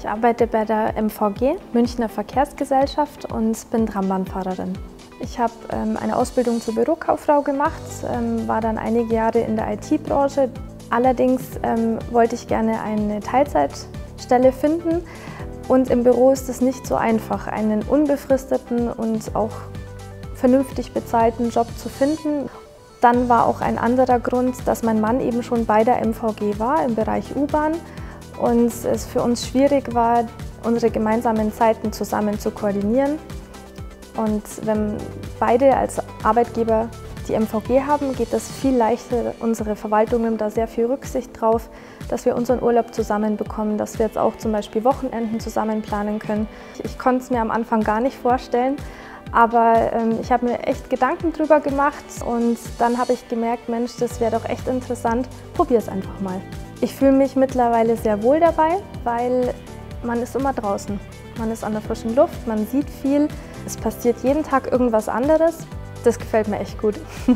Ich arbeite bei der MVG, Münchner Verkehrsgesellschaft, und bin Trambahnfahrerin. Ich habe eine Ausbildung zur Bürokauffrau gemacht, war dann einige Jahre in der IT-Branche. Allerdings wollte ich gerne eine Teilzeitstelle finden, und im Büro ist es nicht so einfach, einen unbefristeten und auch vernünftig bezahlten Job zu finden. Dann war auch ein anderer Grund, dass mein Mann eben schon bei der MVG war im Bereich U-Bahn und es für uns schwierig war, unsere gemeinsamen Zeiten zusammen zu koordinieren. Und wenn beide als Arbeitgeber die MVG haben, geht das viel leichter. Unsere Verwaltung nimmt da sehr viel Rücksicht drauf, dass wir unseren Urlaub zusammen bekommen, dass wir jetzt auch zum Beispiel Wochenenden zusammen planen können. Ich konnte es mir am Anfang gar nicht vorstellen, aber ich habe mir echt Gedanken drüber gemacht und dann habe ich gemerkt, Mensch, das wäre doch echt interessant, probier es einfach mal. Ich fühle mich mittlerweile sehr wohl dabei, weil man ist immer draußen. Man ist an der frischen Luft, man sieht viel, es passiert jeden Tag irgendwas anderes. Das gefällt mir echt gut.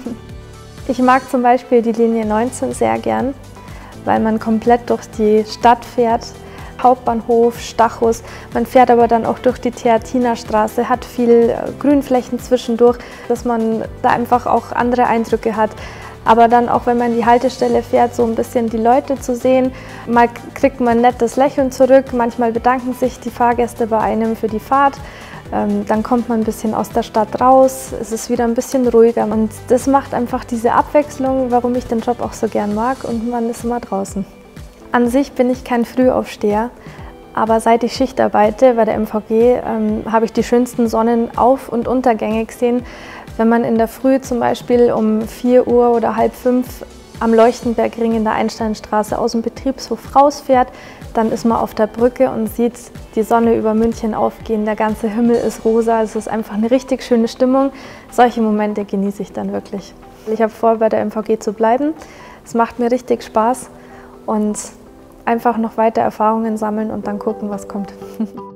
Ich mag zum Beispiel die Linie 19 sehr gern, weil man komplett durch die Stadt fährt. Hauptbahnhof, Stachus. Man fährt aber dann auch durch die Theatinerstraße, hat viel Grünflächen zwischendurch, dass man da einfach auch andere Eindrücke hat. Aber dann auch, wenn man die Haltestelle fährt, so ein bisschen die Leute zu sehen. Mal kriegt man ein nettes Lächeln zurück, manchmal bedanken sich die Fahrgäste bei einem für die Fahrt. Dann kommt man ein bisschen aus der Stadt raus, es ist wieder ein bisschen ruhiger und das macht einfach diese Abwechslung, warum ich den Job auch so gern mag, und man ist immer draußen. An sich bin ich kein Frühaufsteher, aber seit ich Schicht arbeite bei der MVG, habe ich die schönsten Sonnenauf- und Untergänge gesehen. Wenn man in der Früh zum Beispiel um 4 Uhr oder halb 5 am Leuchtenbergring in der Einsteinstraße aus dem Betriebshof rausfährt, dann ist man auf der Brücke und sieht die Sonne über München aufgehen. Der ganze Himmel ist rosa, es ist einfach eine richtig schöne Stimmung. Solche Momente genieße ich dann wirklich. Ich habe vor, bei der MVG zu bleiben. Es macht mir richtig Spaß und einfach noch weiter Erfahrungen sammeln und dann gucken, was kommt.